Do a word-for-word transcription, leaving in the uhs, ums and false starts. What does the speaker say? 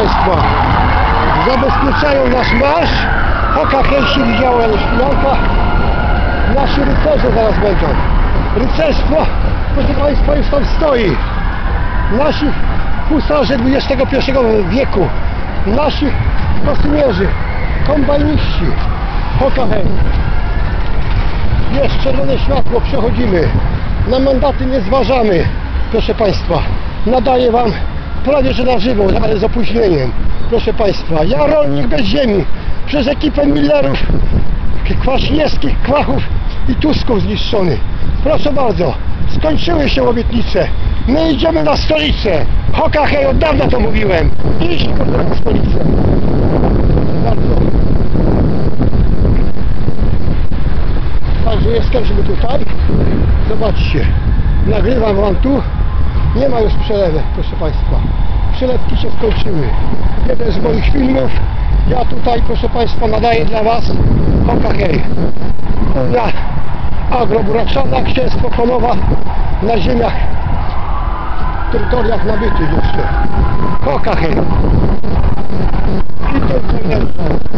Państwa, zabezpieczają nasz marsz. Oka hej się widziała chwilonka. Nasi rycerze zaraz będą. Rycerstwo, proszę Państwa, już tam stoi. Nasi husarze dwudziestego pierwszego wieku. Nasi kosymierzy, kombajniści. Oka hej. Jest czerwone światło, przechodzimy. Na mandaty nie zważamy, proszę Państwa. Nadaję Wam prawie że na żywo, ale z opóźnieniem. Proszę Państwa, ja rolnik bez ziemi, przez ekipę Millerów, Kwaśniewskich, Kwachów i Tusków zniszczony. Proszę bardzo, skończyły się obietnice. My idziemy na stolicę. Hoka hej, od dawna to mówiłem. Iść na stolicę. Bardzo. Także jesteśmy tutaj. Zobaczcie, nagrywam Wam tu. Nie ma już przelewek, proszę Państwa. Przelewki się skończyły. Jeden z moich filmów. Ja tutaj, proszę Państwa, nadaję dla Was. Hoka hej. Na Agroburaczana, księstwo Konowa, na ziemiach, terytoriach nabytych jeszcze. Hoka hej. I to